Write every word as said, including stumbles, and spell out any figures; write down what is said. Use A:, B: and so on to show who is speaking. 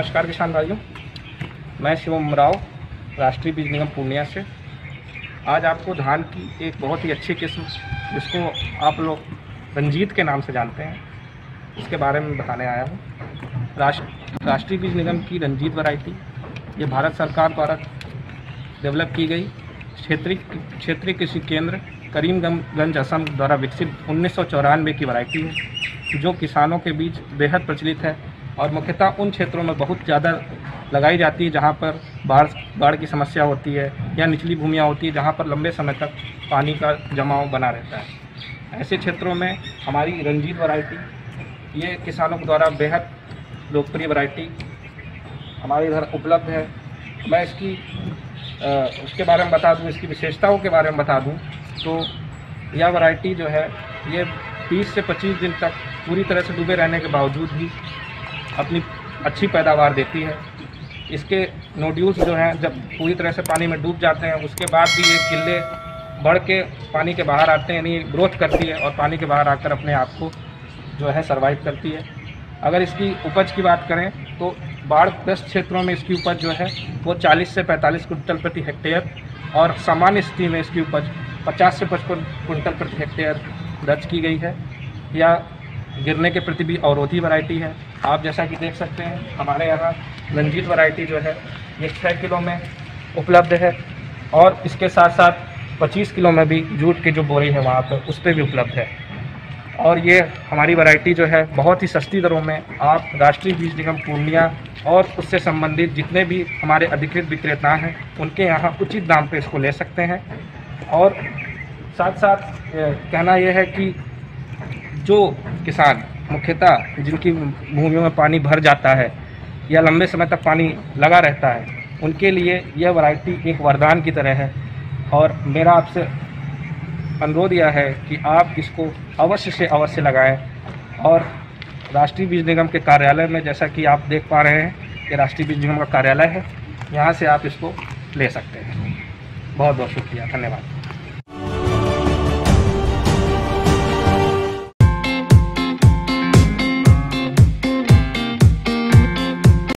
A: नमस्कार किसान भाइयों, मैं शिवम राव राष्ट्रीय बीज निगम पूर्णिया से आज आपको धान की एक बहुत ही अच्छी किस्म जिसको आप लोग रंजीत के नाम से जानते हैं इसके बारे में बताने आया हूँ। राष्ट्र राष्ट्रीय बीज निगम की रंजीत वैरायटी ये भारत सरकार द्वारा डेवलप की गई क्षेत्रीय क्षेत्रीय कृषि केंद्र करीमगंज असम द्वारा विकसित उन्नीस सौ चौरानवे की वैरायटी है जो किसानों के बीच बेहद प्रचलित है और मुख्यतः उन क्षेत्रों में बहुत ज़्यादा लगाई जाती है जहाँ पर बाढ़ बाढ़ की समस्या होती है या निचली भूमियाँ होती है जहाँ पर लंबे समय तक पानी का जमाव बना रहता है। ऐसे क्षेत्रों में हमारी रंजीत वैरायटी ये किसानों के द्वारा बेहद लोकप्रिय वैरायटी हमारे इधर उपलब्ध है। मैं इसकी आ, उसके बारे में बता दूँ, इसकी विशेषताओं के बारे में बता दूँ तो यह वैरायटी जो है ये बीस से पच्चीस दिन तक पूरी तरह से डूबे रहने के बावजूद भी अपनी अच्छी पैदावार देती है। इसके नोड्यूल्स जो हैं जब पूरी तरह से पानी में डूब जाते हैं उसके बाद भी ये किल्ले बढ़ के पानी के बाहर आते हैं, यानी ग्रोथ करती है और पानी के बाहर आकर अपने आप को जो है सर्वाइव करती है। अगर इसकी उपज की बात करें तो बाढ़ ग्रस्त क्षेत्रों में इसकी उपज जो है वो चालीस से पैंतालीस कुंटल प्रति हेक्टेयर और सामान्य स्थिति में इसकी उपज पचास से पचपन कुंटल प्रति हेक्टेयर दर्ज की गई है। या गिरने के प्रति भी अवरोधी वैरायटी है। आप जैसा कि देख सकते हैं हमारे यहाँ रंजीत वैरायटी जो है ये छः किलो में उपलब्ध है और इसके साथ साथ पच्चीस किलो में भी जूट की जो बोरी है वहाँ पर उस पर भी उपलब्ध है। और ये हमारी वैरायटी जो है बहुत ही सस्ती दरों में आप राष्ट्रीय बीज निगम पूर्णिया और उससे संबंधित जितने भी हमारे अधिकृत विक्रेता हैं उनके यहाँ उचित दाम पे इसको ले सकते हैं। और साथ साथ कहना यह है कि जो किसान मुख्यतः जिनकी भूमियों में पानी भर जाता है या लंबे समय तक पानी लगा रहता है उनके लिए यह वैरायटी एक वरदान की तरह है। और मेरा आपसे अनुरोध यह है कि आप इसको अवश्य से अवश्य लगाएं। और राष्ट्रीय बीज निगम के कार्यालय में जैसा कि आप देख पा रहे हैं कि राष्ट्रीय बीज निगम का कार्यालय है, यहाँ से आप इसको ले सकते हैं। बहुत बहुत शुक्रिया, धन्यवाद।